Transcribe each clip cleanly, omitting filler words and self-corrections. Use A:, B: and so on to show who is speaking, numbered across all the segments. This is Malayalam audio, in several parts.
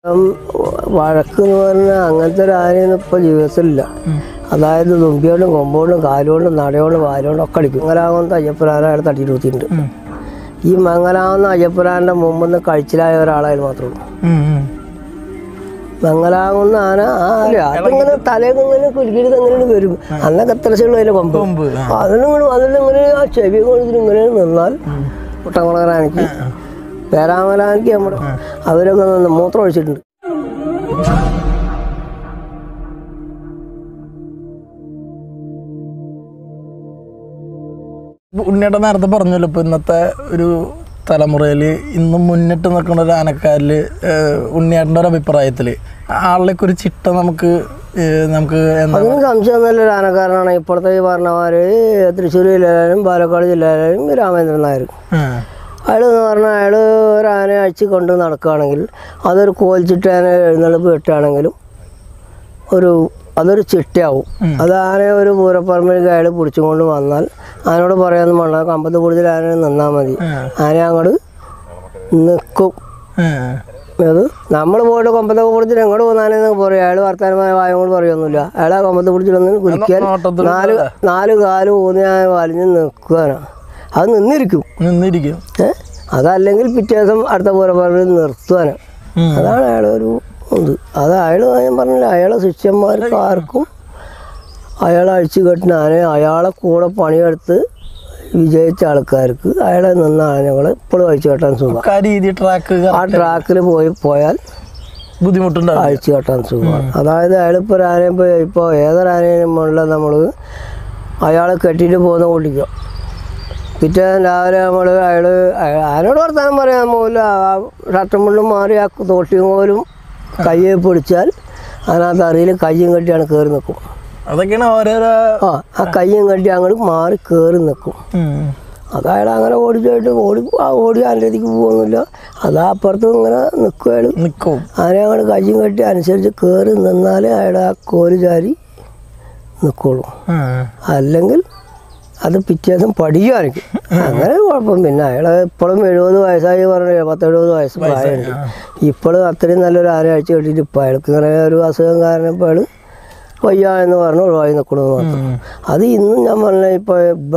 A: വഴക്കെന്ന് പറഞ്ഞാൽ അങ്ങനത്തെ ഒരു ആനയൊന്നും ഇപ്പോൾ ജീവിതത്തിലില്ല. അതായത് തുമ്പിയോണ്ടും കൊമ്പോണ്ടും കാലുകൊണ്ടും നടയോണ്ടും വാലുകൊണ്ടും ഒക്കെ അടിക്കും. മംഗലാകുന്ന അയ്യപ്പുരാനെ അയാൾ തട്ടിയിട്ട് കുത്തിയിട്ടുണ്ട്. ഈ മംഗലാകുന്ന അയ്യപ്പുരാൻ്റെ മുമ്പ് കഴിച്ചിലായ ഒരാളായാലും മാത്രമേ ഉള്ളൂ. മംഗലാകുന്ന ആന അതിങ്ങനെ തലേന്നിങ്ങനെ കുലുക്കിയിട്ട് എങ്ങനെ വരും. അന്നൊക്കെ എത്ര ചെള്ളു അതിൻ്റെ കൊമ്പ് അതിലിങ്ങനെ ആ ചെവി കൊണ്ടിട്ട് ഇങ്ങനെ നിന്നാൽ കുട്ടംകുളങ്ങരാനയ്ക്ക് പേരാമലാനയ്ക്ക് നമ്മുടെ അവരൊക്കെ മൂത്രം ഒഴിച്ചിട്ടുണ്ട്.
B: ഉണ്ണിയേട്ടൻ നേരത്തെ പറഞ്ഞല്ലോ, ഇപ്പം ഇന്നത്തെ ഒരു തലമുറയിൽ ഇന്നും മുന്നിട്ട് നിൽക്കുന്ന ഒരു ആനക്കാരിൽ ഉണ്ണിയേട്ടൻ്റെ ഒരു അഭിപ്രായത്തിൽ ആളിലേക്ക് ഒരു ചിട്ട നമുക്ക്
A: അതിന് സംശയം നല്ലൊരു ആനക്കാരനാണ്. ഇപ്പോഴത്തെ ഈ പറഞ്ഞമാർ തൃശ്ശൂർ ജില്ലയിലായാലും പാലക്കാട് ജില്ലയിലായാലും രാമേന്ദ്രൻ നായർ. അയാൾ എന്ന് പറഞ്ഞാൽ അയാൾ ഒരു ആനയെ അഴിച്ച് കൊണ്ട് നടക്കുകയാണെങ്കിൽ അതൊരു കോൽച്ചിട്ടാന എഴുന്നള്ളിപ്പ് കിട്ടുകയാണെങ്കിലും അതൊരു ചിട്ടയാവും. അത് ആനയെ ഒരു പൂരപ്പറമ്പിലേക്ക് അയാൾ പിടിച്ചും കൊണ്ട് വന്നാൽ ആനയോട് പറയാമെന്ന് പറഞ്ഞാൽ കമ്പത്ത് കൂടുതൽ ആന നിന്നാൽ മതി, ആന അങ്ങോട്ട് നിൽക്കും. അത് നമ്മൾ പോയിട്ട് കൊമ്പത്തൊക്കെ പിടിച്ചിട്ട് എങ്ങോട്ട് പോകുന്നാനെന്ന് പറയും. അയാൾ വർത്തമാനമായ വായം കൊണ്ട് പറയുമൊന്നുമില്ല. അയാൾ ആ കൊമ്പത്ത് പിടിച്ചിട്ടൊന്നും കുതിക്കാൻ നാല് കാലും ഊന്നിയായ വലിഞ്ഞ് നിൽക്കുകയാണ്. അത് നിന്നിരിക്കും. അതല്ലെങ്കിൽ പിറ്റേ ദിവസം അടുത്ത പൂരപ്പറമ്പിൽ നിർത്തുവാനാണ്. അതാണ് അയാളൊരു ഇത്. അത് അയാൾ ഞാൻ പറഞ്ഞില്ല, അയാളെ ശിഷ്യന്മാർക്ക് ആർക്കും അയാളെ അഴിച്ചു കെട്ടുന്ന ആനയെ അയാളെ കൂടെ പണിയെടുത്ത് വിജയിച്ച ആൾക്കാർക്ക് അയാളെ നിന്ന ആനകളെ ഇപ്പോഴും അഴിച്ചു കെട്ടാൻ സുഖം. ആ ട്രാക്കിൽ പോയാൽ
B: ബുദ്ധിമുട്ടുണ്ട്,
A: അഴിച്ചു കെട്ടാൻ സുഖമാണ്. അതായത് അയാളിപ്പോൾ ഒരു ആനയെ ഇപ്പോൾ ഏതൊരാനേനും മുകളിൽ നമ്മൾ അയാളെ കെട്ടിയിട്ട് പോകുന്ന കൂട്ടിക്കോ. പിറ്റേ രാവിലെ നമ്മൾ ആനോട് വർത്താനം പറയാൻ പോകില്ല. ആ ഷർട്ടും മുള്ളും മാറി ആ തോട്ടിയും പോലും കയ്യെ പിടിച്ചാൽ അതിനകത്ത് അറിയിൽ കയ്യും കെട്ടിയാണ് കയറി നിൽക്കും.
B: അതൊക്കെയാണ് ഓരോരോ
A: ആ കയ്യും കെട്ടി അങ്ങോട്ട് മാറി കയറി നിൽക്കും. അതായത് അങ്ങനെ ഓടിച്ചായിട്ട് ഓടി ആനയിലേക്ക് പോകുന്നില്ല. അതാ അപ്പുറത്തും ഇങ്ങനെ നിൽക്കും. ആന അങ്ങോട്ട് കയ്യും കെട്ടി അനുസരിച്ച് കയറി നിന്നാൽ അയാളെ ആ കോല് ചാരി നിൽക്കുള്ളൂ. അല്ലെങ്കിൽ അത് പിറ്റേ ദിവസം പഠിക്കുമായിരിക്കും. അങ്ങനെ കുഴപ്പം. പിന്നെ അയാൾ ഇപ്പോഴും 70 വയസ്സായി പറഞ്ഞു, 70 വയസ്സ് പ്രായമുണ്ട്. ഇപ്പോഴും അത്രയും നല്ലൊരു ആന അഴിച്ചു കെട്ടിയിട്ട് ഇപ്പോൾ അയാൾക്ക് ഇങ്ങനെ ഒരു അസുഖം കാരണം ഇപ്പോൾ അയാൾ വയ്യ എന്ന് പറഞ്ഞ് ഒഴിവായി നിൽക്കണമെന്ന് മാത്രം. അത് ഇന്നും ഞാൻ പറഞ്ഞ ഇപ്പോൾ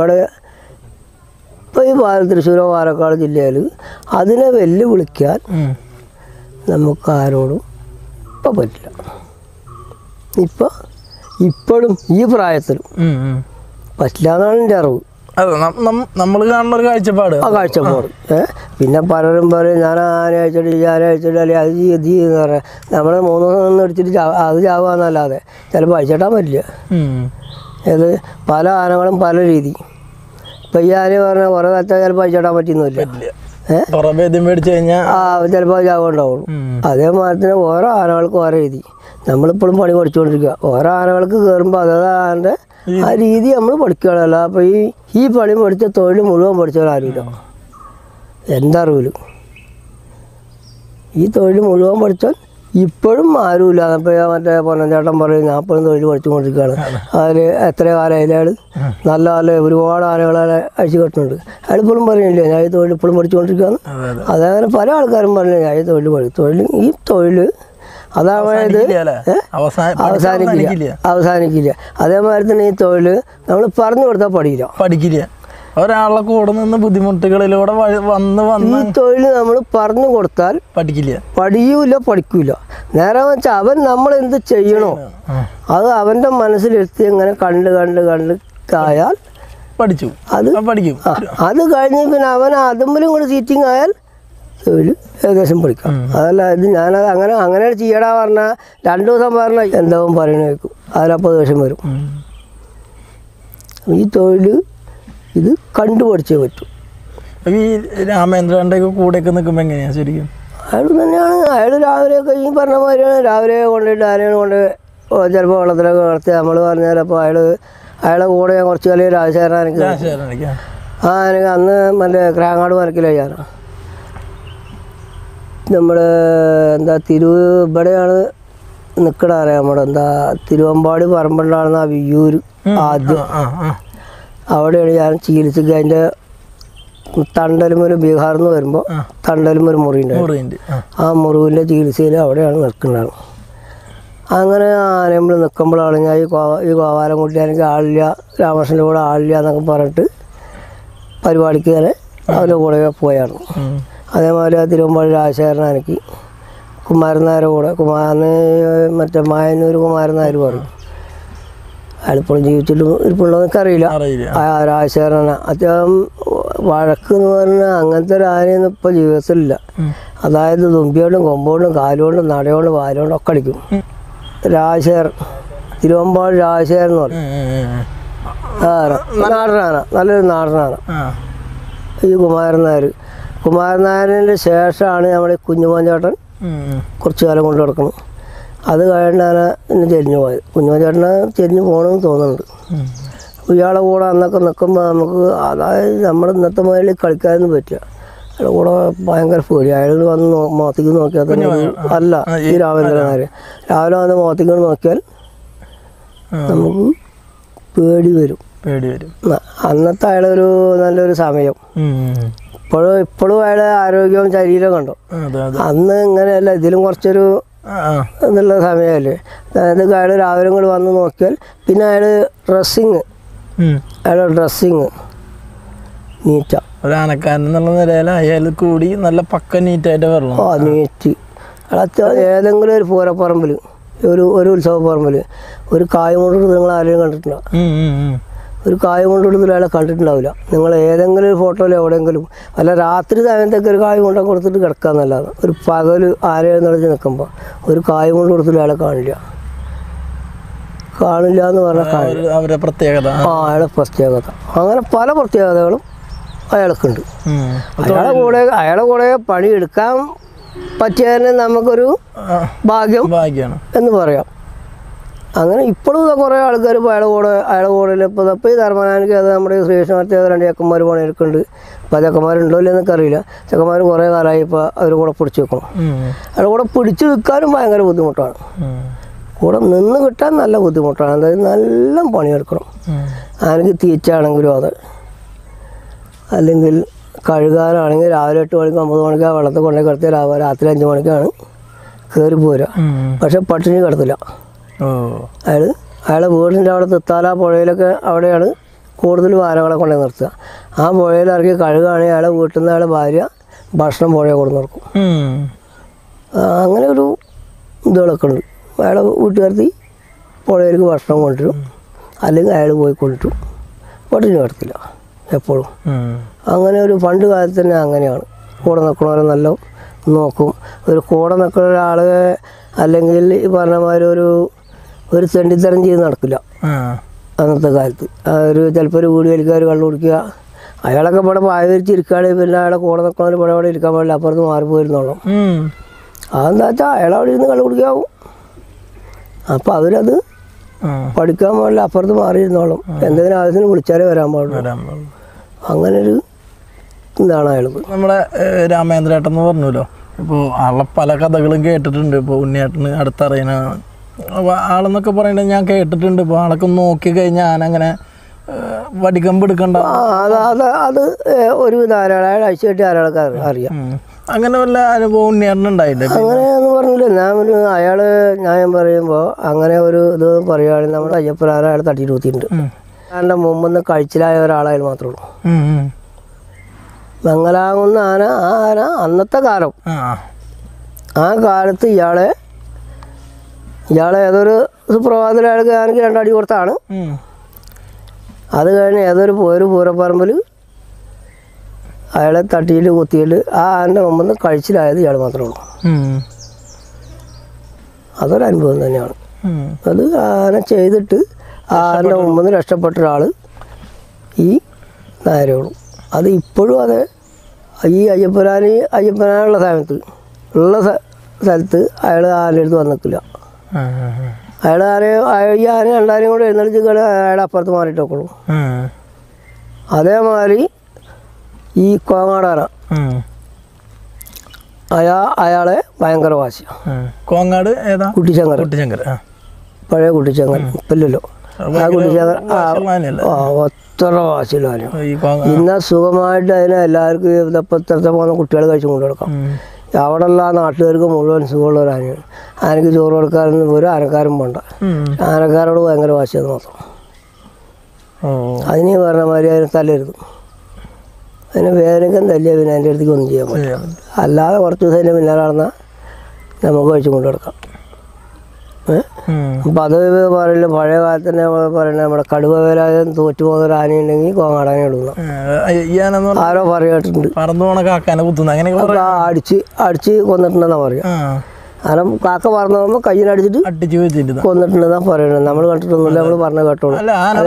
A: ഈ തൃശ്ശൂരോ പാലക്കാട് ജില്ലയിൽ അതിനെ വെല്ലുവിളിക്കാൻ നമുക്ക് ആരോടും ഇപ്പം പറ്റില്ല. ഇപ്പോഴും ഈ പ്രായത്തിലും പറ്റില്ല എന്നാണ് എൻ്റെ അറിവ്.
B: നമ്മൾ കാണുന്ന ഒരു കാഴ്ചപ്പാട്.
A: ആ കാഴ്ചപ്പാട്. പിന്നെ പലരും പറയും ഞാൻ ആന അയച്ചിട്ട് അല്ലെങ്കിൽ അത് എന്ന് പറയാം. നമ്മൾ 3 ദിവസം എടുത്തിട്ട് അത് ചാവാന്നല്ലാതെ ചിലപ്പോൾ അയച്ചിട്ടാൻ പറ്റില്ല. ഇത് പല ആനകളും പല രീതി. ഇപ്പം ഈ ആന പറഞ്ഞാൽ കുറേ വെച്ചാൽ ചിലപ്പോൾ അയച്ചിട്ടാൻ പറ്റുന്നില്ല. ചിലപ്പോൾ ചാവുണ്ടാവുള്ളൂ. അതേമാതിരി ഓരോ ആനകൾക്കും ഓരോ രീതി. നമ്മളിപ്പോഴും പണി പഠിച്ചുകൊണ്ടിരിക്കുക. ഓരോ ആനകൾക്ക് കയറുമ്പോൾ അതായത് ആനൻ്റെ ആ രീതി നമ്മൾ പഠിക്കുകയാണല്ലോ. അപ്പോൾ ഈ പണി പഠിച്ച തൊഴിൽ മുഴുവൻ പഠിച്ചവരാരുമില്ല. എന്തറിവില്ല ഈ തൊഴിൽ മുഴുവൻ പഠിച്ചാൽ ഇപ്പോഴും ആരുമില്ല. അപ്പോൾ മറ്റേ പൊന്നഞ്ചേട്ടൻ പറയും ഞാൻ ഇപ്പോഴും തൊഴിൽ പഠിച്ചുകൊണ്ടിരിക്കുകയാണ്. അതിൽ എത്ര കാലം അയാൾ നല്ല ഒരുപാട് ആനകളെ അഴിച്ചു കെട്ടുന്നുണ്ട്. അയാൾ ഇപ്പോഴും പറയുന്നില്ല ഞാൻ ഈ തൊഴിൽ ഇപ്പോഴും പഠിച്ചുകൊണ്ടിരിക്കുകയാണ്. അതേപോലെ പല ആൾക്കാരും പറഞ്ഞു ഞാൻ ഈ തൊഴിൽ ഈ തൊഴിൽ അതായത് അവസാനിക്കില്ല. അതേമാതിരി തന്നെ ഈ തൊഴിൽ നമ്മൾ പറഞ്ഞു കൊടുത്താൽ പഠിക്കില്ല.
B: ഒരാളെ കൂടെ നിന്ന് ബുദ്ധിമുട്ടുകളിലൂടെ ഈ
A: തൊഴിൽ നമ്മൾ പറഞ്ഞു കൊടുത്താൽ പഠിക്കൂല. നേരെ വെച്ചാൽ അവൻ നമ്മൾ എന്ത് ചെയ്യണോ അത് അവൻ്റെ മനസ്സിലെത്തി ഇങ്ങനെ കണ്ട് ആയാൽ
B: പഠിക്കും.
A: അത് കഴിഞ്ഞ് പിന്നെ അവൻ അതുമ്പോഴും കൂടെ സീറ്റിംഗ് ആയാൽ തൊഴിൽ ഏകദേശം പഠിക്കാം. അതല്ല ഇത് ഞാനത് അങ്ങനെ ചെയ്യടാ പറഞ്ഞാൽ 2 ദിവസം പറഞ്ഞാൽ എന്താവും പറയണ വയ്ക്കും. അതിലപ്പോൾ ദേഷ്യം വരും. ഈ തൊഴിൽ ഇത് കണ്ടുപഠിച്ചേ പറ്റും.
B: ഈ രാമേന്ദ്രൻ്റെ കൂടെയൊക്കെ നിൽക്കുമ്പോൾ എങ്ങനെയാണ് ശരിക്കും?
A: അയാൾ തന്നെയാണ്. അയാൾ രാവിലെയൊക്കെ ഈ പറഞ്ഞ മാതിരിയാണ്. രാവിലെ കൊണ്ടിട്ട് ആനയാണ് കൊണ്ട് ചിലപ്പോൾ വെള്ളത്തിലൊക്കെ കിടത്തി നമ്മൾ പറഞ്ഞാൽ അപ്പോൾ അയാളെ കൂടെ ഞാൻ കുറച്ച് കളി രാജശേഖരൻ എനിക്ക് അന്ന് മറ്റേ ക്രാങ്ങാട് മരക്കില്ല ഞാനാണ്. നമ്മുടെ ഇവിടെയാണ് നിൽക്കണ അറിയാം. നമ്മുടെ തിരുവമ്പാടി പറമ്പുണ്ടാകുന്ന ആ വിയ്യൂർ ആദ്യം അവിടെയാണ് ഞാൻ ചികിത്സയ്ക്ക് അതിൻ്റെ തണ്ടലുമൊരു ബീഹാറിൽ നിന്ന് വരുമ്പോൾ തണ്ടലുമൊരു മുറിയുണ്ട്. ആ മുറിവിൻ്റെ ചികിത്സയിൽ അവിടെയാണ് നിൽക്കുന്നത്. അങ്ങനെ ആനയമ്പിൾ നിൽക്കുമ്പോഴാണ് ഞാൻ ഈ ഗോപാലൻകുട്ടി എനിക്ക് ആളില്ല, രാമകൃഷ്ണൻ്റെ കൂടെ ആളില്ല എന്നൊക്കെ പറഞ്ഞിട്ട് പരിപാടിക്ക് തന്നെ അവൻ്റെ കൂടെ പോയാണ്. അതേമാതിരി തിരുവമ്പാടി രാജശേഖരൻ എനിക്ക് കുമാരൻ നായരുടെ കൂടെ മറ്റേ മായന്നൂർ കുമാരൻ നായർ പറയും. അയാളിപ്പോഴും ജീവിച്ചിട്ടും ഇരിപ്പുണ്ടോ എനിക്കറിയില്ല. രാജശേഖരനാണ് അദ്ദേഹം വഴക്ക് എന്ന് പറഞ്ഞാൽ അങ്ങനത്തെ ഒരു ആനയൊന്നും ഇപ്പോൾ ജീവിതത്തിലില്ല. അതായത് തുമ്പിയോണ്ടും കൊമ്പോണ്ടും കാലുകൊണ്ടും നടയോണ്ടും വാലുകൊണ്ടും ഒക്കെ അടിക്കും. രാജശേഖരൻ, തിരുവമ്പാടി രാജശേഖരൻ എന്ന് പറയും. നാടനാന, നല്ലൊരു നാടനാന. ഈ കുമാരൻ നായരിൻ്റെ ശേഷമാണ് നമ്മുടെ കുഞ്ഞുമോൻ ചേട്ടൻ കുറച്ച് കാലം കൊണ്ട് കിടക്കണം. അത് കഴിഞ്ഞാണ് ഇന്ന് ചെരിഞ്ഞു പോയത്. കുഞ്ഞുമോൻ ചേട്ടന് ചെരിഞ്ഞു പോകണമെന്ന് തോന്നുന്നുണ്ട്. ഇയാളെ കൂടെ അന്നൊക്കെ നിൽക്കുമ്പോൾ നമുക്ക് അതായത് നമ്മുടെ ഇന്നത്തെ മുതലിൽ കളിക്കാനൊന്നും പറ്റില്ല. അയാളുടെ കൂടെ ഭയങ്കര പേടി. അയാൾ വന്ന് മോത്തിക്ക് നോക്കിയാൽ തന്നെ അല്ല ഈ രാമേന്ദ്രനാർ രാവിലെ വന്ന് മോത്തിക്ക് നോക്കിയാൽ നമുക്ക് പേടി വരും. അന്നത്തെ അയാളൊരു നല്ലൊരു സമയം. ഇപ്പോഴും അയാളെ ആരോഗ്യവും ശരീരം കണ്ടോ. അന്ന് ഇങ്ങനെയല്ല, ഇതിലും കുറച്ചൊരു എന്നുള്ള സമയമല്ലേ. അതായത് അയാൾ രാവിലെ കൂടെ വന്ന് നോക്കിയാൽ പിന്നെ അയാളുടെ ഡ്രസ്സിങ് നീറ്റാ.
B: ഒരാനക്കാരൻ എന്നുള്ള നിലയിൽ അയാൾ കൂടി നല്ല പക്ക നീറ്റായിട്ട് വരണം.
A: നീറ്റ്. ഏതെങ്കിലും ഒരു പൂരപ്പറമ്പിൽ, ഒരു ഉത്സവ പറമ്പിൽ ഒരു കായ് കൊണ്ടിട്ട് നിങ്ങൾ ആരെയും കണ്ടിട്ടുണ്ടോ? ഒരു കായ് കൊണ്ടിട്ട് അയാളെ കണ്ടിട്ടുണ്ടാവില്ല. നിങ്ങൾ ഏതെങ്കിലും ഒരു ഫോട്ടോയിൽ എവിടെയെങ്കിലും അല്ല രാത്രി സമയത്തൊക്കെ ഒരു കായ് കൊണ്ടൊക്കെ കൊടുത്തിട്ട് കിടക്കാന്നല്ലാതെ ഒരു പകൽ ആരെയും നടച്ച് നിൽക്കുമ്പോൾ ഒരു കായ് കൊണ്ട് കൊടുത്തിട്ട് അയാളെ കാണില്ല എന്ന് പറഞ്ഞാൽ
B: അവരുടെ പ്രത്യേകത.
A: അയാളുടെ പ്രത്യേകത. അങ്ങനെ പല പ്രത്യേകതകളും അയാൾക്കുണ്ട്. അയാളെ കൂടെ പണിയെടുക്കാൻ പറ്റിയതിന് നമുക്കൊരു ഭാഗ്യമാണ് എന്ന് പറയാം. അങ്ങനെ ഇപ്പോഴും കുറേ ആൾക്കാർ ഇപ്പോൾ അയാളെ കൂടെ ഇപ്പോൾ ഈ ധർമ്മനാനിക്ക് അത് നമ്മുടെ ശ്രീകൃഷ്ണമൂർത്തി 2 ചെക്കന്മാർ പണിയെടുക്കുന്നുണ്ട്. ഇപ്പോൾ ചെക്കന്മാരുണ്ടോ ഇല്ലെന്ന് എനിക്കറിയില്ല. ചെക്കന്മാർ കുറേ കാലമായി ഇപ്പോൾ അവർ കൂടെ പിടിച്ച് വെക്കണം. അയാളെ കൂടെ പിടിച്ച് നിൽക്കാനും ഭയങ്കര ബുദ്ധിമുട്ടാണ്. കൂടെ നിന്ന് കിട്ടാൻ നല്ല ബുദ്ധിമുട്ടാണ്. അതായത് നല്ല പണിയെടുക്കണം. ആനക്ക് തീറ്റാണെങ്കിലും അത്, അല്ലെങ്കിൽ കഴുകാനാണെങ്കിൽ രാവിലെ 8 മണിക്ക് 9 മണിക്ക് വെള്ളത്തിൽ കൊണ്ടുപോയി കിടത്തി രാത്രി 5 മണിക്കാണ് കയറി പോരുക. പക്ഷെ പട്ടിണി കിടത്തില്ല. അയാളെ വീടിൻ്റെ അവിടെ തിത്താല പുഴയിലൊക്കെ അവിടെയാണ് കൂടുതൽ ആനകളെ കൊണ്ടുപോയി നിർത്തുക. ആ പുഴയിൽ ഇറക്കി കഴുകുകയാണെങ്കിൽ അയാളെ വീട്ടിൽ നിന്ന് അയാളെ ഭാര്യ ഭക്ഷണം പുഴയെ കൊണ്ട് നിർക്കും. അങ്ങനെ ഒരു ഇതുകളൊക്കെ ഉണ്ട്. അയാളെ വീട്ടുകാർത്തി പുഴയിലേക്ക് ഭക്ഷണം കൊണ്ടുവരും, അല്ലെങ്കിൽ അയാൾ പോയി കൊണ്ടിട്ടും പട്ടിണി കിടത്തില്ല എപ്പോഴും. അങ്ങനെ ഒരു പണ്ട് കാലത്ത് തന്നെ അങ്ങനെയാണ്. കൂടെ നിൽക്കണവരെ നല്ല നോക്കും. ഒരു കൂടെ നിൽക്കുന്ന ഒരാൾ അല്ലെങ്കിൽ ഈ പറഞ്ഞ മാതിരി ഒരു തെണ്ടിത്തരം ചെയ്ത് നടക്കില്ല അന്നത്തെ കാലത്ത്. ചിലപ്പോൾ ഒരു വീട് വലിക്കാർ കള്ളു കുടിക്കുക. അയാളൊക്കെ ഇവിടെ പായ വിരിച്ചിരിക്കുകയാണെങ്കിൽ പിന്നെ അയാളെ കൂടെ നിൽക്കണവർ ഇവിടെ ഇരിക്കാൻ പാടില്ല, അപ്പുറത്ത് മാറിപ്പോയിരുന്നോളും. അതെന്താ വെച്ചാൽ അയാൾ അവിടെ ഇരുന്ന് കള്ളു കുടിക്കാവും. അപ്പം അവരത് പഠിക്കാൻ പാടില്ല, അപ്പുറത്ത് മാറിയിരുന്നോളും. എന്തെങ്കിലും ആവശ്യത്തിന് വിളിച്ചാലേ വരാൻ പാടുള്ളൂ. അങ്ങനൊരു ഇതാണ് അയാൾക്ക്.
B: നമ്മുടെ രാമേന്ദ്രേട്ടൻ എന്ന് പറഞ്ഞല്ലോ, ഇപ്പോൾ ആളെ പല കഥകളും കേട്ടിട്ടുണ്ട്. ഇപ്പോൾ ഉണ്ണിയേട്ടന് അടുത്തറിയണാണ് ആളെന്നൊക്കെ പറയുന്നത് ഞാൻ കേട്ടിട്ടുണ്ട്. ഇപ്പോൾ ആളൊക്കെ നോക്കി കഴിഞ്ഞാൽ ഞാനങ്ങനെ വടിക്കമ്പ് എടുക്കണ്ട.
A: അത് ഒരുവിധ ആരാളെ അഴിച്ചുകെട്ടി ആരാൾക്ക് അറിയാം.
B: അങ്ങനെ വല്ല അനുഭവം ഉണ്ണിയേട്ടനുണ്ടായില്ലേ?
A: അങ്ങനെയെന്ന് പറഞ്ഞില്ല. ഞാൻ പറയുമ്പോൾ അങ്ങനെ ഒരു ഇത് പറയുകയാണെങ്കിൽ നമ്മുടെ അയ്യപ്പനാര അയാൾ തട്ടിയിട്ട് കുത്തിയിട്ടുണ്ട്. അയാളുടെ മുമ്പ് കഴിച്ചിലായ ഒരാളായാൽ മാത്രമേ ഉള്ളൂ. മംഗലാകുന്ന ആന അന്നത്തെ കാലം, ആ കാലത്ത് ഇയാളെ ഏതൊരു സുപ്രഭാതത്തിൽ അയാൾക്ക് ആനയ്ക്ക് 2 അടി കൊടുത്താണ്. അത് കഴിഞ്ഞ് ഏതൊരു പൂരപ്പറമ്പിൽ അയാളെ തട്ടിയിൽ കുത്തിയിട്ട് ആ ആനൻ്റെ മുമ്പ് കഴിച്ചിലായത് ഇയാൾ മാത്രമേ ഉള്ളൂ. അതൊരനുഭവം തന്നെയാണ്. അത് ആന ചെയ്തിട്ട് ആനൻ്റെ മുമ്പിൽ നിന്ന് രക്ഷപ്പെട്ട ഒരാൾ ഈ നായരയുള്ളൂ. അത് ഇപ്പോഴും അതെ. ഈ അയ്യപ്പനാനുള്ള സ്ഥലത്ത് അയാൾ ആനയുടെ അടുത്ത് വന്നിക്കില്ല. അയാൾ ഈ ആന 2 ആനയും കൂടെ എഴുന്നള്ളിച്ച് അയാളെ അപ്പുറത്ത് മാറിയിട്ട് വെക്കുള്ളൂ. അതേമാതിരി ഈ കോങ്ങാടാന അയാളെ ഭയങ്കര വാശിയാണ്.
B: കോങ്ങാട് ഏതാ?
A: കുട്ടിച്ചങ്കർ. പഴയ കുട്ടിച്ചങ്കർ ഇപ്പല്ലോ. ആ കുട്ടിച്ചേക്കൻ ഒത്ര വാശിയിലാണ്. ഇന്ന സുഖമായിട്ട് അതിനെ എല്ലാവർക്കും ഇതപ്പത്തെ പോകുന്ന കുട്ടികൾ കഴിച്ചു കൊണ്ടു കൊടുക്കാം. അവിടെയുള്ള ആ നാട്ടുകാർക്ക് മുഴുവൻ സുഖമുള്ള ഒരു ആനയാണ്. ആനയ്ക്ക് ചോറ് കൊടുക്കാനൊന്നും ഒരു ആനക്കാരും വേണ്ട. ആനക്കാരോട് ഭയങ്കര വാശിയെന്ന് മാത്രം. അതിന് പറഞ്ഞ മാതിരി അതിനെ തല്ലരുത്. അതിനെ വേദനയ്ക്കും തല്ലിയ പിന്നെ അതിൻ്റെ അടുത്തേക്ക് ഒന്നും ചെയ്യാൻ പറ്റില്ല. അല്ലാതെ കുറച്ച് ദിവസം അതിൻ്റെ പിന്നാലെ നടന്നാൽ നമുക്ക് കഴിച്ചു കൊണ്ടു കൊടുക്കാം. അപ്പം അത് പറയില്ല, പഴയ കാലത്ത് തന്നെ പറയുന്നത് നമ്മുടെ കടുവ വേലായുധം തോറ്റു പോകുന്ന ഒരു ആനയുണ്ടെങ്കിൽ കോങ്ങാടാനെ ഇടുന്ന ആരോ പറയിട്ടുണ്ട്. അടിച്ച് കൊന്നിട്ടുണ്ടെന്നാ പറയാ. കാരണം കാക്ക പറന്നു പോകുമ്പോൾ കയ്യിലടിച്ചിട്ട് കൊന്നിട്ടുണ്ടെന്നാ പറയണത്. നമ്മൾ കണ്ടിട്ടൊന്നുമില്ല, നമ്മൾ പറഞ്ഞ കേട്ടോളൂ.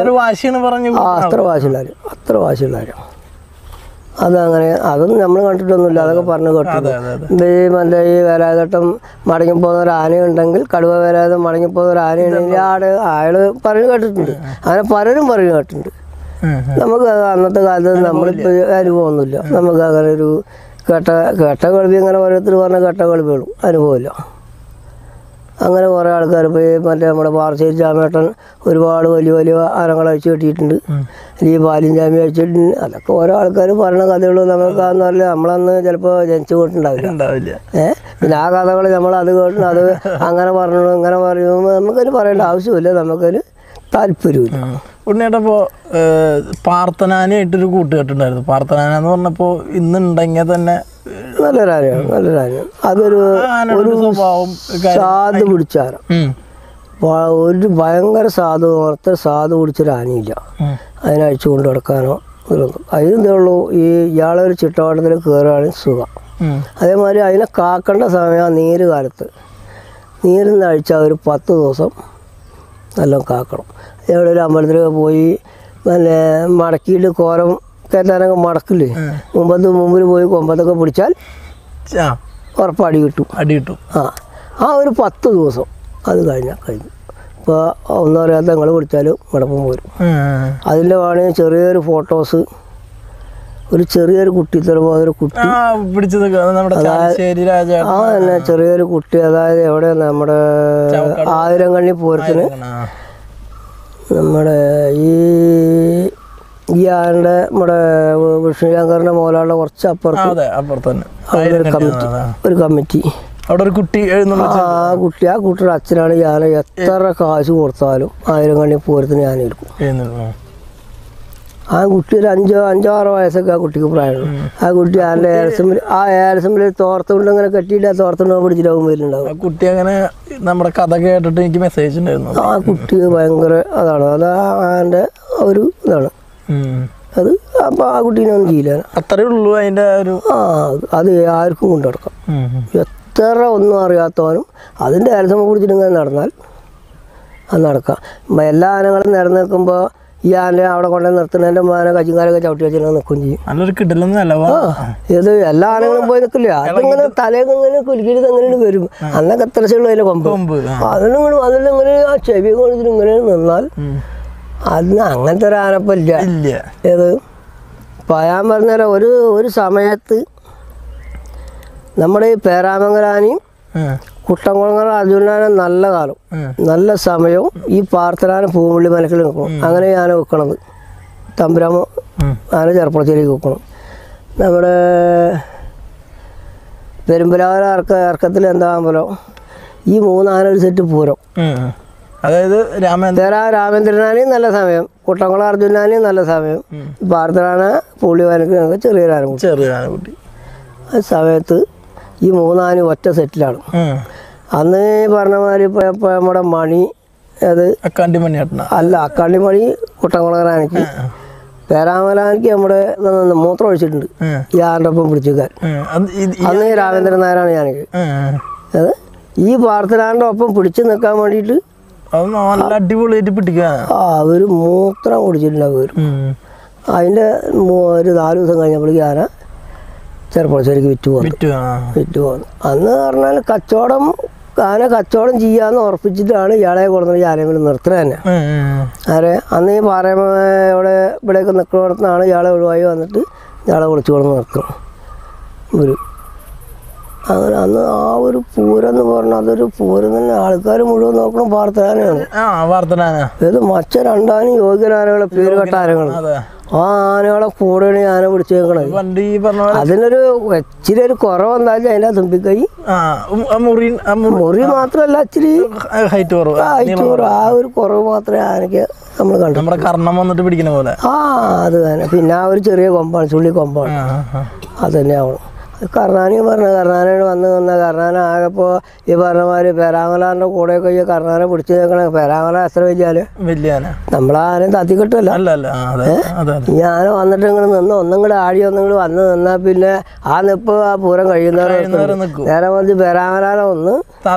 A: അത്ര വാശിയുള്ളവരും അതങ്ങനെ അതൊന്നും നമ്മൾ കണ്ടിട്ടൊന്നുമില്ല. അതൊക്കെ പറഞ്ഞു കേട്ടു. മറ്റേ ഈ വേലാഘട്ടം മടങ്ങിപ്പോകുന്ന ഒരു ആനയുണ്ടെങ്കിൽ, കടുവ വേലാഘട്ടം മടങ്ങിപ്പോകുന്ന ഒരു ആനയുണ്ടെങ്കിൽ അയാൾ പറഞ്ഞു കേട്ടിട്ടുണ്ട്. അങ്ങനെ പലരും പറഞ്ഞു കേട്ടിട്ടുണ്ട്. നമുക്ക് അന്നത്തെ കാലത്ത് നമ്മളിപ്പോൾ അനുഭവമൊന്നുമില്ല. നമുക്ക് അങ്ങനെ ഒരു കേട്ട കളിവി അങ്ങനെ ഓരോരുത്തർ പറഞ്ഞ കേട്ട കളിവുകളും അനുഭവമില്ല. അങ്ങനെ കുറേ ആൾക്കാർ ഇപ്പോൾ മറ്റേ നമ്മുടെ പാറശ്ശേരി ജാമേട്ടൻ ഒരുപാട് വലിയ വലിയ ആനകൾ അഴിച്ചു കെട്ടിയിട്ടുണ്ട്. ഈ പാലിൻ ജാമി അഴിച്ചിട്ടുണ്ട്. അതൊക്കെ ഓരോ ആൾക്കാർ പറയുന്ന കഥകളും നമുക്കാന്ന് പറഞ്ഞാൽ നമ്മളന്ന് ചിലപ്പോൾ ജനിച്ചു പോയിട്ടുണ്ടാവില്ല. പിന്നെ ആ കഥകൾ നമ്മളത് കേട്ടു, അത് അങ്ങനെ പറഞ്ഞു ഇങ്ങനെ പറയുമ്പോൾ നമുക്കതിന് പറയേണ്ട ആവശ്യമില്ല, നമുക്കതിന് താല്പര്യമില്ല.
B: ഉണ്ണിയേട്ടപ്പോൾ പാർത്തനാനായിട്ടൊരു കൂട്ടുകെട്ടുണ്ടായിരുന്നു. പാർത്തനാന എന്ന് പറഞ്ഞപ്പോൾ ഇന്നുണ്ടെങ്കിൽ തന്നെ നല്ലൊരാനയാണ്. അതൊരു സാധു പിടിച്ചാരം, ഒരു ഭയങ്കര സാധു പിടിച്ചൊരു ആനയില്ല. അതിനഴിച്ചു കൊണ്ട് കിടക്കാനോ ഇതൊന്നും. അതിനെന്തേ ഉള്ളൂ, ഇയാളെ ഒരു ചിട്ടവട്ടത്തിൽ കയറുകയാണ് സുഖം. അതേമാതിരി അതിനെ കാക്കേണ്ട സമയം ആ നീര് കാലത്ത് നീരിൽ നിന്ന് അഴിച്ചാൽ ഒരു 10 ദിവസം നല്ല കാക്കണം. എവിടെ ഒരു അമ്പലത്തിലൊക്കെ പോയി നല്ല മടക്കിയിട്ട് കോരം കയറ്റാനൊക്കെ മടക്കില്ലേ, മുമ്പിൽ പോയി കൊമ്പത്തൊക്കെ പിടിച്ചാൽ ഉറപ്പ് അടി കിട്ടും. ആ ഒരു 10 ദിവസം അത് കഴിഞ്ഞു. ഇപ്പോൾ ഒന്നും അറിയാത്ത നിങ്ങൾ പിടിച്ചാലും മടപ്പം പോരും. അതിൻ്റെ വേണമെങ്കിൽ ചെറിയൊരു ഫോട്ടോസ്, ഒരു ചെറിയൊരു കുട്ടിത്തരമോ ഒരു കുട്ടി തന്നെ ചെറിയൊരു കുട്ടി, അതായത് എവിടെ നമ്മുടെ ആയിരങ്കണ്ണി പൂരത്തിന് നമ്മുടെ ഈ ആനയുടെ നമ്മുടെ വിഷ്ണുശങ്കറിന്റെ മോലാളുടെ കുറച്ച് അപ്പുറത്ത് ഒരു കമ്മിറ്റി അവിടെ ഒരു കുട്ടി
A: ആ കുട്ടിയുടെ അച്ഛനാണ് ഈ ആന എത്ര കാശ് കൊടുത്താലും ആയിരങ്കണ്ണി പൂരത്തിന് ആന എടുക്കും. ആ കുട്ടി ഒരു 5-6 വയസ്സൊക്കെ ആ കുട്ടിക്ക് പ്രായമുള്ളൂ. ആ കുട്ടി ആൻ്റെ ഏലസമ്മിൽ തോർത്തുകൊണ്ട് അങ്ങനെ കെട്ടിയിട്ട് തോർത്തുകൊണ്ട് പിടിച്ചിട്ടാവും വരുന്നുണ്ടാവും.
B: കുട്ടി അങ്ങനെ നമ്മുടെ കഥ കേട്ടിട്ട് എനിക്ക് മെസ്സേജ് ഉണ്ടായിരുന്നു.
A: ആ കുട്ടി ഭയങ്കര അതാണ്, അത് ആൻ്റെ ഒരു ഇതാണ് അത്. അപ്പം ആ കുട്ടീനെ ഒന്നും ചെയ്യില്ല.
B: അത്രേ ഉള്ളൂ അതിൻ്റെ ഒരു
A: അത് ആർക്കും കൊണ്ടു നടക്കാം. എത്ര ഒന്നും അറിയാത്തവനും അതിൻ്റെ ഏലസമ്മ പിടിച്ചിട്ട് ഇങ്ങനെ നടന്നാൽ അത് നടക്കാം. എല്ലാ ആനകളും നിരന്ന് നിൽക്കുമ്പോൾ ഈ ആന അവിടെ കൊണ്ടുപോയി നിർത്തുന്നതിൻ്റെ ആന കച്ചിങ്കാലൊക്കെ ചവിട്ടി വെച്ചിട്ട് നിൽക്കുകയും ചെയ്യും.
B: നല്ലൊരു കിടലൊന്നുമല്ല
A: ഇത് എല്ലാ ആനകളും പോയി നിൽക്കില്ല. അതിങ്ങനെ തലയൊക്കെ ഇങ്ങനെ കുലുക്കിയിട്ട് അങ്ങനെ വരും. അന്നൊക്കെ എത്ര ചെള്ളു അതിൻ്റെ കൊമ്പ് അതിലിങ്ങനെ ആ ചെവി കൊടുത്തിട്ട് ഇങ്ങനെ നിന്നാൽ അതിന് അങ്ങനത്തെ ഒരു ആനപ്പം ഇല്ല. ഏത് പറയാൻ പറഞ്ഞാൽ ഒരു സമയത്ത് നമ്മുടെ ഈ പേരാമംഗലാനയും കുട്ടംകുളങ്ങര അർജുനാന നല്ല കാലം നല്ല സമയവും ഈ പാർത്തനാന പൂമുള്ളി മനക്കിൽ നിൽക്കണം. അങ്ങനെ ആന വെക്കണത് തമ്പുരാമ ആന ചെറുപ്പളശ്ശേരിക്ക് വെക്കണം. നമ്മുടെ പെരുമ്പലാവര ഇറക്കത്തിൽ എന്താ അമ്പലം ഈ 3 ആന ഒരു സെറ്റ് പൂരം.
B: അതായത്
A: രാമേന്ദ്രനാനയും നല്ല സമയം, കുട്ടംകുളം അർജുനാനയും നല്ല സമയം, പാർത്തനാന പൂള്ളി മനക്കിൽ ചെറിയ കുട്ടി. ആ സമയത്ത് ഈ 3 ആന ഒറ്റ സെറ്റിലാണ്. അന്ന് പറഞ്ഞ മാതിരി ഇപ്പോൾ നമ്മുടെ മണി അത് അക്കാണ്ടിമണി കുട്ടംകുളങ്ങരാനയ്ക്ക് പേരാമലാനയ്ക്ക് നമ്മുടെ മൂത്രം ഒഴിച്ചിട്ടുണ്ട് ഈ ആരുടെ ഒപ്പം പിടിച്ചിരിക്കാൻ. അന്ന് രാമേന്ദ്രൻ നായരാണ് ഞാനക്ക് അത് ഈ പാർത്തനാൻ്റെ ഒപ്പം പിടിച്ചു നിൽക്കാൻ വേണ്ടിയിട്ട്
B: അടിപൊളിയായിട്ട് പിടിക്കുക.
A: അവർ മൂത്രം കുടിച്ചിട്ടുണ്ടാവും. അതിൻ്റെ ഒരു 4 ദിവസം കഴിഞ്ഞപ്പോഴേക്ക് ആന ചെറുപ്പളശ്ശേരിക്ക് വിറ്റ് പോന്നു. അന്ന് പറഞ്ഞാൽ ആന കച്ചവടം ചെയ്യാന്ന് ഉറപ്പിച്ചിട്ടാണ് ഇയാളെ കൊടുക്കുന്നത്. ആനകൾ നിർത്തുന്നത് തന്നെ അന്ന് ഈ പാറയമ ഇവിടെയൊക്കെ നിൽക്കുന്നിടത്തുനിന്നാണ് ഇയാളെ ഒഴിവായി വന്നിട്ട് ഇയാളെ വിളിച്ചു കൊടുന്ന് നിർത്തും. അങ്ങനെ അന്ന് ആ ഒരു പൂരം എന്ന് പറഞ്ഞാൽ അതൊരു പൂരം തന്നെ. ആൾക്കാർ മുഴുവൻ നോക്കണം വാർത്തനാനയാണ്. ഇത് മച്ച രണ്ടാനും യോഗ്യനാനകളെ പേര് കേട്ട ആനകൾ. ആ ആനകളെ കൂടെയാണ് ആന പിടിച്ചു വെക്കണത്. അതിനൊരു ഇച്ചിരി ഒരു കുറവെന്തായാലും അതിൻ്റെ തുമ്പിക്കൈ മുറി മാത്രമല്ല ഇച്ചിരി ഹൈറ്റ് കുറവ്. ആ ഒരു കുറവ് മാത്രമേ ആനയ്ക്ക് നമ്മൾ കണ്ടു. ആ അത് തന്നെ. പിന്നെ ആ ഒരു ചെറിയ കൊമ്പാണ്, ചുള്ളി കൊമ്പാണ്. അത് തന്നെയാവണം. കർണാനെയും പറഞ്ഞു. കർണാനോട് വന്ന കർണാന ആകപ്പോൾ ഈ പറഞ്ഞമാര് പേരാമലാറിൻ്റെ കൂടെയൊക്കെ ഈ കർണാനെ പിടിച്ചു നിൽക്കണ. പേരാമല എത്ര വലിയ നമ്മളാരും തത്തിക്കിട്ടല്ല. ഈ ആന വന്നിട്ട് ഇങ്ങോട്ട് നിന്ന് ഒന്നും കൂടെ ആടി ഒന്നും കൂടെ വന്ന് നിന്നാൽ പിന്നെ ആ നിപ്പ് ആ പൂരം കഴിയുന്നവരെ നേരെ മറിച്ച് പേരാമലാനെ ഒന്ന്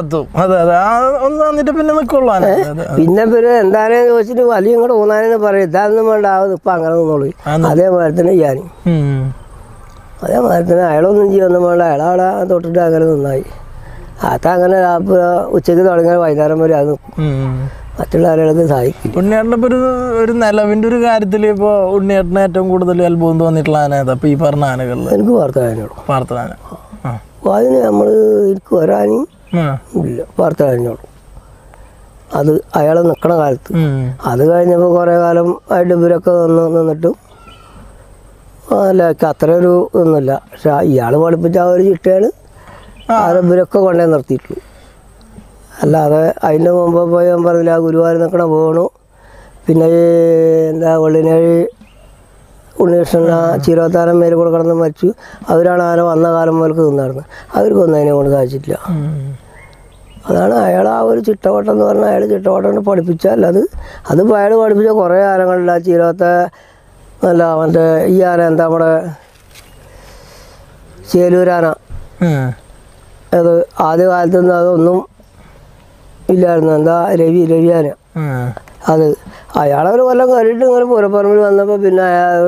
A: പിന്നെ എന്താണെന്ന് ചോദിച്ചിട്ട് വലിയ ഇങ്ങോട്ട് ഊന്നാനെന്ന് പറയും. ഇതാണെന്നും വേണ്ട ആ നിപ്പ് അങ്ങനെ നിന്നോളൂ. അതേമാതിരി തന്നെ ഞാനും അതേമാതിരി തന്നെ അയാളൊന്നും ചെയ്യൊന്നും വേണ്ട. അയാളവിടെ തൊട്ടിട്ട് അങ്ങനെ നന്നായി. അതങ്ങനെ ഉച്ചയ്ക്ക് തുടങ്ങിയ വൈകുന്നേരം വരെ അത് മറ്റുള്ള ആളുകൾക്ക് സഹായിക്കും.
B: ഉണ്ണിയേട്ടൻ്റെ ഇപ്പോൾ ഒരു നിലവിൻ്റെ ഒരു കാര്യത്തിൽ ഇപ്പോൾ ഉണ്ണിയേട്ടന് ഏറ്റവും കൂടുതൽ അത്ഭുതം തോന്നിയിട്ടുള്ള ആന ഏതാ? ഇപ്പോൾ ഈ പറഞ്ഞ ആനകളിൽ
A: എനിക്ക് വാർത്തകാരനോട് അതിന് നമ്മൾ എനിക്ക് ഒരാനയും ഇല്ല. വാർത്തകാരനോട് അത് അയാൾ നിൽക്കണ കാലത്ത്. അത് കഴിഞ്ഞപ്പോൾ കുറേ കാലം ആയിട്ട് ഇവരൊക്കെ നിന്നിട്ടും അല്ല അത്ര ഒരു ഇതൊന്നുമില്ല. പക്ഷെ ഇയാൾ പഠിപ്പിച്ച ആ ഒരു ചിട്ടയാണ് ഇവരൊക്കെ കൊണ്ടേ നിർത്തിയിട്ടുള്ളൂ. അല്ലാതെ അതിൻ്റെ മുമ്പ് പോയി ഞാൻ പറഞ്ഞില്ല, ആ ഗുരുവായൂർ നിൽക്കണ പോകണു. പിന്നെ എന്താ വെള്ളിനേഴി ഉണ്ണികൃഷ്ണൻ ചിരോത്താനം മേലെ കൂടെ കിടന്ന് മരിച്ചു. അവരാണ് ആന വന്ന കാലം മുതൽക്ക് നിന്നായിരുന്നു. അവർക്കൊന്നും അതിനെ കൊണ്ട് സാധിച്ചിട്ടില്ല. അതാണ് അയാൾ ആ ഒരു ചിട്ടവട്ടം എന്ന് പറഞ്ഞാൽ അയാൾ ചിട്ടവട്ടം പഠിപ്പിച്ചാൽ അതിപ്പോൾ അയാൾ പഠിപ്പിച്ച കുറേ ആനകളില്ല. ചിരോത്ത അല്ല മറ്റേ ഈ ആന എന്താ നമ്മുടെ ചേലൂരാന, അത് ആദ്യ കാലത്തൊന്നും അതൊന്നും ഇല്ലായിരുന്നു. എന്താ രവിയാന, അത് അയാളൊരു കൊല്ലം കയറിയിട്ട് ഇങ്ങനെ പൂരപ്പറമ്പിൽ വന്നപ്പോൾ പിന്നെ അയാൾ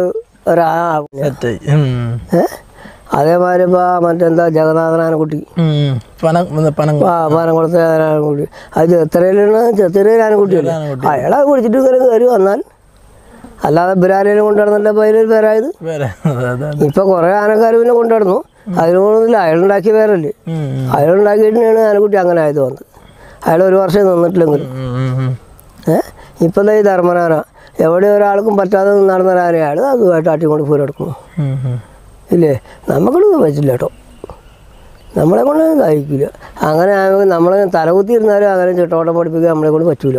A: അതേമാതിരി ഇപ്പോൾ മറ്റെന്താ ജഗന്നാഥനാനക്കുട്ടി, പനംകുളത്തെ ആനക്കുട്ടി, അത് ചെത്തിരയിലാണ് ആനക്കുട്ടിയല്ലേ. അയാളെ കുടിച്ചിട്ട് ഇങ്ങനെ കയറി വന്നാൽ അല്ലാതെ ബിരാലേനും കൊണ്ടുവരുന്നില്ല. അപ്പോൾ അതിലൊരു പേരായത്. ഇപ്പോൾ കുറേ ആനക്കാർ പിന്നെ കൊണ്ടുവരുന്നു. അതിനൊന്നുമില്ല, അയാളുണ്ടാക്കിയ പേരല്ലേ. അയാളുണ്ടാക്കിയിട്ടാണ് ആനക്കുട്ടി അങ്ങനെ ആയത് വന്നത്. അയാൾ ഒരു വർഷം നിന്നിട്ടില്ലെങ്കിലും ഇപ്പം ഈ ധർമ്മനാന എവിടെ ഒരാൾക്കും പറ്റാതെ നടന്നൊരാന അയാൾ അതുമായിട്ട് ആട്ടിക്കൊണ്ട് പൂരെടുക്കുന്നു. ഇല്ലേ, നമുക്കൊന്നും പറ്റില്ല കേട്ടോ. നമ്മളെ കൊണ്ട് സഹിക്കില്ല. അങ്ങനെ നമ്മളെ തലകുത്തിയിരുന്നാലും അങ്ങനെ ചിട്ടോട്ടം പഠിപ്പിക്കാൻ നമ്മളെ കൊണ്ട് പറ്റൂല.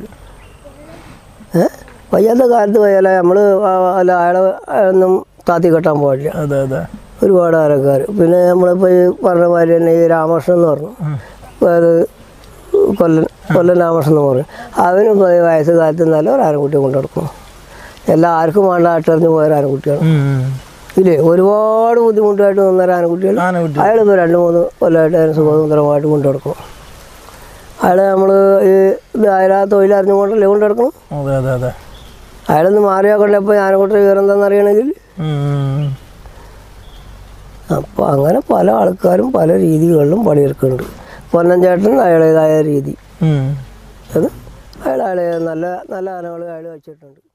A: വയ്യാത്ത കാലത്ത് പോയാലേ നമ്മൾ അല്ല അയാളെ ഒന്നും താത്തി കെട്ടാൻ പാടില്ല. ഒരുപാട് ആനക്കാർ. പിന്നെ നമ്മളിപ്പോൾ ഈ പറഞ്ഞ മാതിരി തന്നെ ഈ രാമകൃഷ്ണൻ എന്ന് പറഞ്ഞു, അത് കൊല്ലം രാമകൃഷ്ണൻ എന്ന് പറഞ്ഞു. അവനും വയസ്സ് കാലത്ത് നല്ല ഒരു ആനക്കുട്ടിയെ കൊണ്ടു നടക്കും. എല്ലാവർക്കും വേണ്ട ആട്ടെറിഞ്ഞ് പോയ ആനക്കുട്ടിയാണ്. ഇല്ലേ, ഒരുപാട് ബുദ്ധിമുട്ടായിട്ട് നിന്നൊരു ആനക്കുട്ടികൾ അയാളിപ്പോൾ 2-3 കൊല്ലമായിട്ട് അതിന് സുഖസുന്ദരമായിട്ട് കൊണ്ടു നടക്കും. അയാളെ നമ്മൾ ഈ അയാളെ തൊഴിലറിഞ്ഞുകൊണ്ടല്ലേ കൊണ്ടു നടക്കണം. അയാളൊന്ന് മാറിയാക്കൊണ്ടപ്പോൾ ആനക്കുട്ടി കയറെന്താണെന്ന് അറിയണമെങ്കിൽ. അപ്പോൾ അങ്ങനെ പല ആൾക്കാരും പല രീതികളിലും പണിയെടുക്കുന്നുണ്ട്. പൊന്നൻ ചേട്ടൻ അയാളേതായ രീതി അത് അയാളെ നല്ല നല്ല ആനകൾ അയാൾ വെച്ചിട്ടുണ്ട്.